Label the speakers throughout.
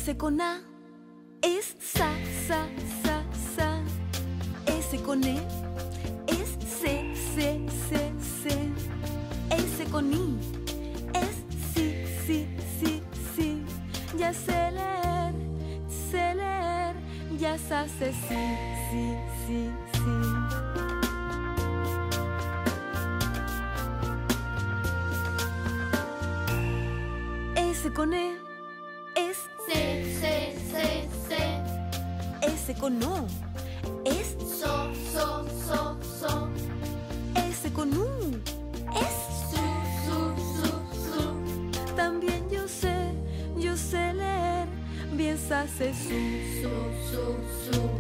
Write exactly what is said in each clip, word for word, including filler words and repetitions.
Speaker 1: S con A es sa, sa, sa, sa. S con E es se, se, se, se. S con I es si, si, si, si. Ya sé leer, sé leer, ya sabe sí, sí, sí, sí. S con E es
Speaker 2: Se, se, se, se.
Speaker 1: S con O es
Speaker 2: So, so, so, so.
Speaker 1: S con U es
Speaker 2: Su, su, su, su.
Speaker 1: también yo sé, yo sé leer, bien sabe su.
Speaker 2: Su, su, su.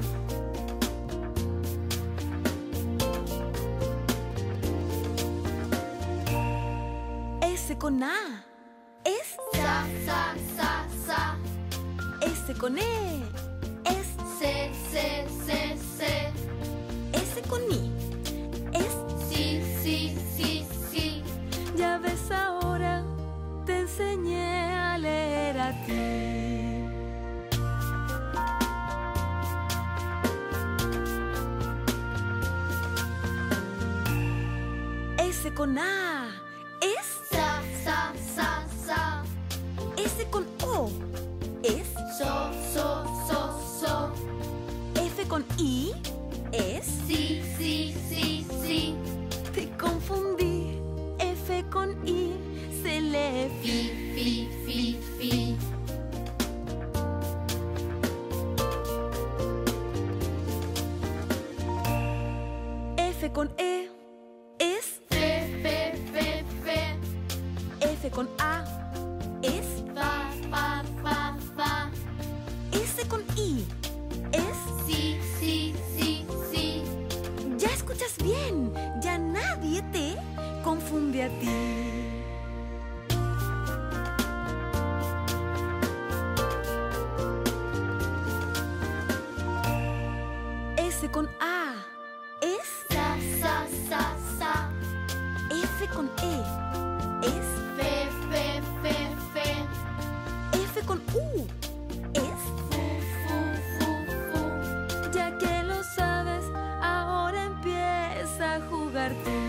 Speaker 1: S con A es
Speaker 2: Sa, sa, sa, sa.
Speaker 1: S con E es
Speaker 2: Se, se, se, se.
Speaker 1: S con I es
Speaker 2: Sí, sí, sí, sí.
Speaker 1: ya ves ahora te enseñé a leer a ti. S con A es
Speaker 2: Sa, sa, sa, sa.
Speaker 1: S con O es
Speaker 2: So, so, so, so.
Speaker 1: F con I es
Speaker 2: Sí, sí, sí, sí.
Speaker 1: te confundí, F con I se lee
Speaker 2: Fi, fi, fi, fi.
Speaker 1: F con E es
Speaker 2: Fe, fe, fe, fe.
Speaker 1: F con A es
Speaker 2: Fa, fa, fa, fa.
Speaker 1: S con I es
Speaker 2: Sí, sí, sí, sí.
Speaker 1: ya escuchas bien, ya nadie te confunde a ti. S con A es
Speaker 2: Sa, sa, sa, sa.
Speaker 1: F con E es
Speaker 2: Fe, fe, fe, fe.
Speaker 1: F con U es
Speaker 2: Fu, fu, fu, fu.
Speaker 1: ya que lo sabes, ahora empieza a jugar tú.